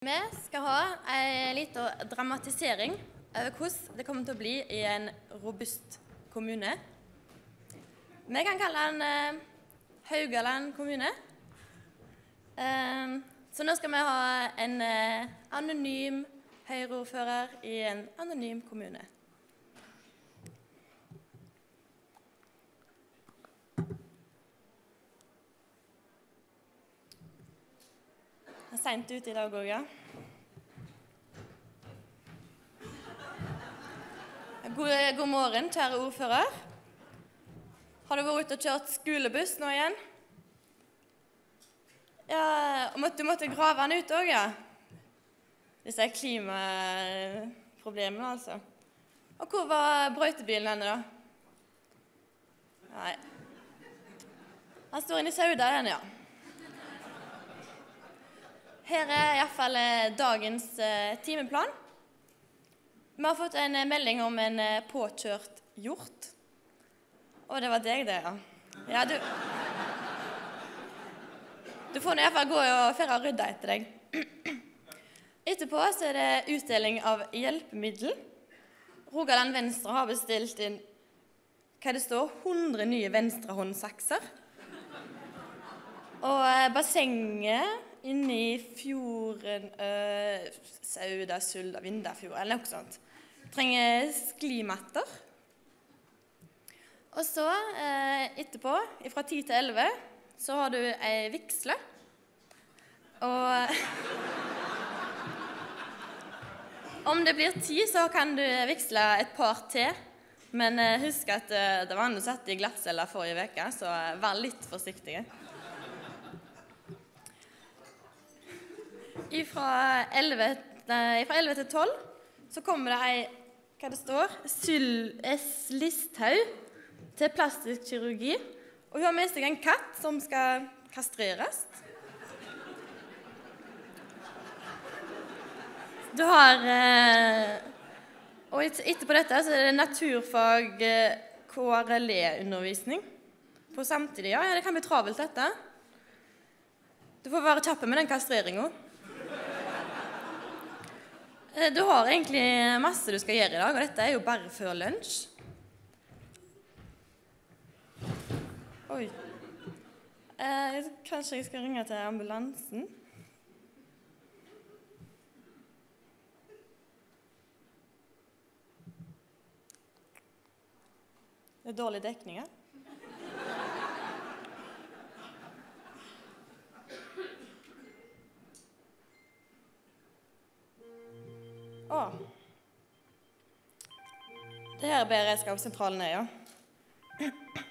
Vi skal ha en liten dramatisering over hvordan det kommer til å bli i en robust kommune. Vi kan kalle den Haugaland kommune. Så nå skal vi ha en anonym Høyre-ordfører i en anonym kommune. Det er sent ute i dag også, ja. God morgen, kjære ordfører. Har du vært ute og kjørt skolebuss nå igjen? Ja, og du måtte grave den ut også, ja. Hvis det er klimaproblemer, altså. Og hvor var brøytebilen henne, da? Nei. Han står inne i Sauda, den, ja. Her er i hvert fall dagens timeplan. Vi har fått en melding om en påkjørt hjort. Og det var deg, det, ja. Ja, du får i hvert fall gå og færre og rydde etter deg. Etterpå så er det utdeling av hjelpemiddel. Rogaland Venstre har bestilt inn, hva det står, 100 nye venstrehåndsakser. Og bassenget inne i fjorden, Sauda, Sulda, Vindafjord, eller noe sånt. Trenger sklimatter. Og så, etterpå, fra 10 til 11, så har du en vigsle. Og om det blir 10, så kan du vigsle et par til. Men husk at det var han du satt i glattcella forrige uke, så vær litt forsiktige. Fra 11 til 12 så kommer det hva det står, Syl S. Listhaug til plastisk kirurgi. Og hun har med seg en katt som skal kastreres. Du har, og etterpå dette så er det naturfag KRLE-undervisning på samtidig. Ja, det kan bli travelt dette. Du får være kjappe med den kastreringen. Du har egentlig masse du skal gjøre i dag, og dette er jo bare før lunsj. Oi. Kanskje jeg skal ringe til ambulansen? Det er dårlig dekning, ja. Det her er beredskapssentralen er, ja.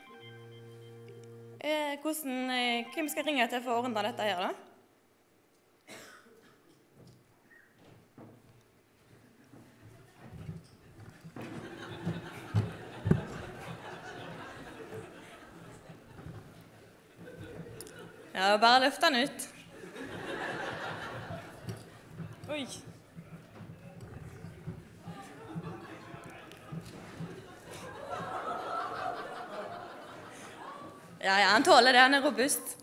Hvem skal ringe til for å ordne dette her, da? Ja, bare løft den ut. Oi. Ja, han tåler det, han er robust.